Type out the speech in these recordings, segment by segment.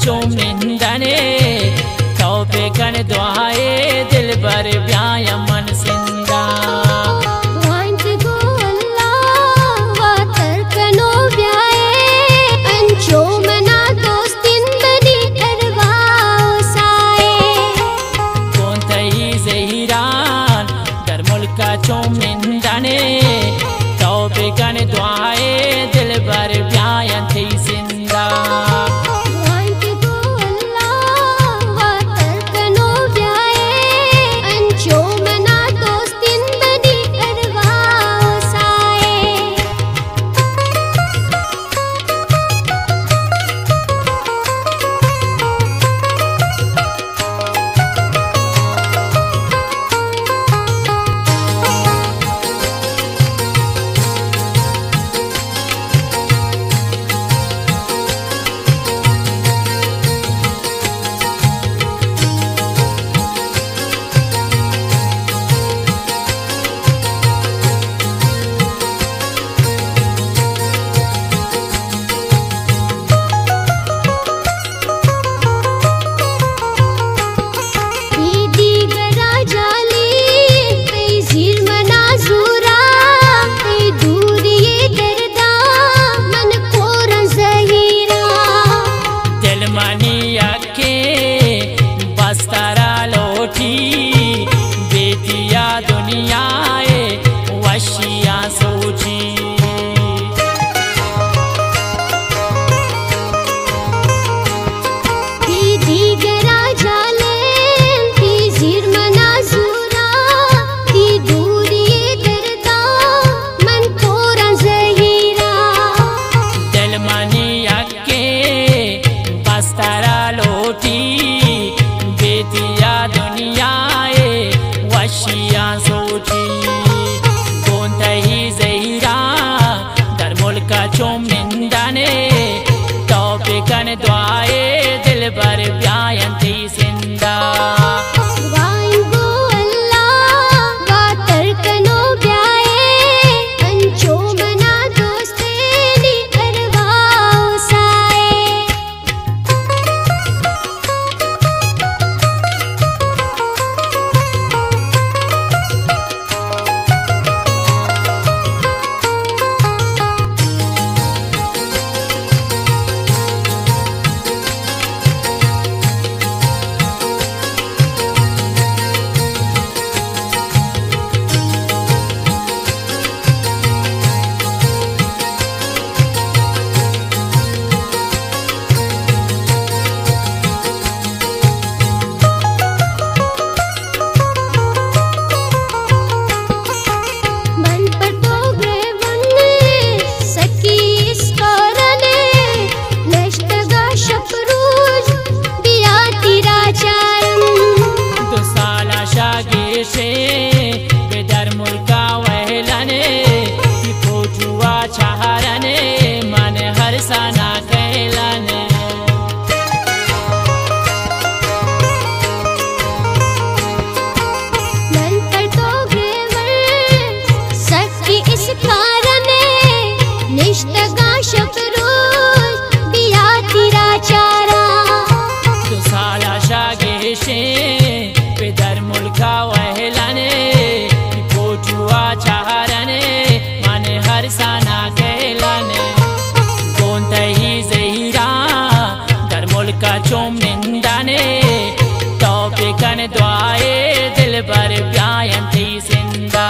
चुमिंदने तौबे कन दुआए दिल बर ब्याय मन सिंदा चुमिंदने तौबे कन दुआए दिल बर ब्याय थी सिंदा बस्तरा लोठी बेटिया दुनियाए वशिया सोची बस्तरा लोटी बेटिया दुनियाए वशिया सोची कौन ही ज़हीरा दर मुल्क चुमिंदने तौबे कन दुआए दिल बर ब्याय थी सिंदा बेदर मुल्का वहलने फोटुआ चाहरने मन हर सना कहलने सखी इस कारणे निष्ठगा शपरोज बिया तेरा चारा तो साला शागे शे बेदर मुल्का वहलने फोटुआ चाहरने मन हर सना कहलने कौन ही ज़हीरा दर मुल्क चुमिंदने तौबे कन दुआए दिल बर ब्याय थी सिंदा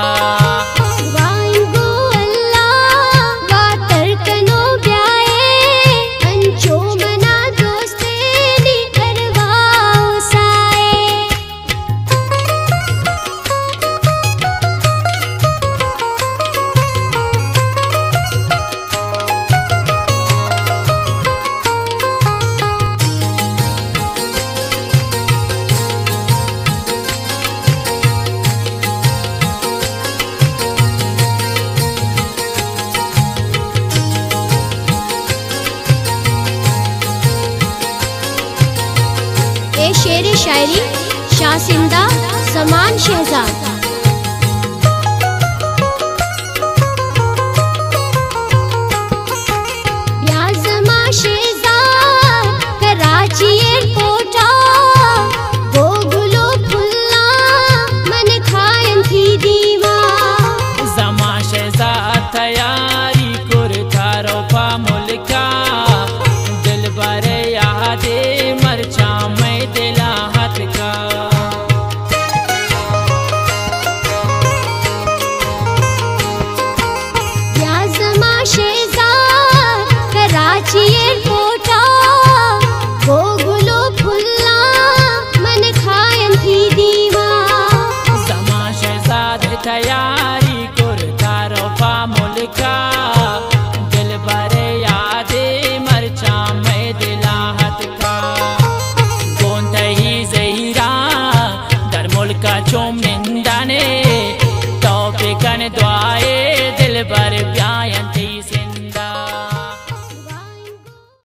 शेर शायरी शासिंदा समान शहजाद। कराची चोमने दाने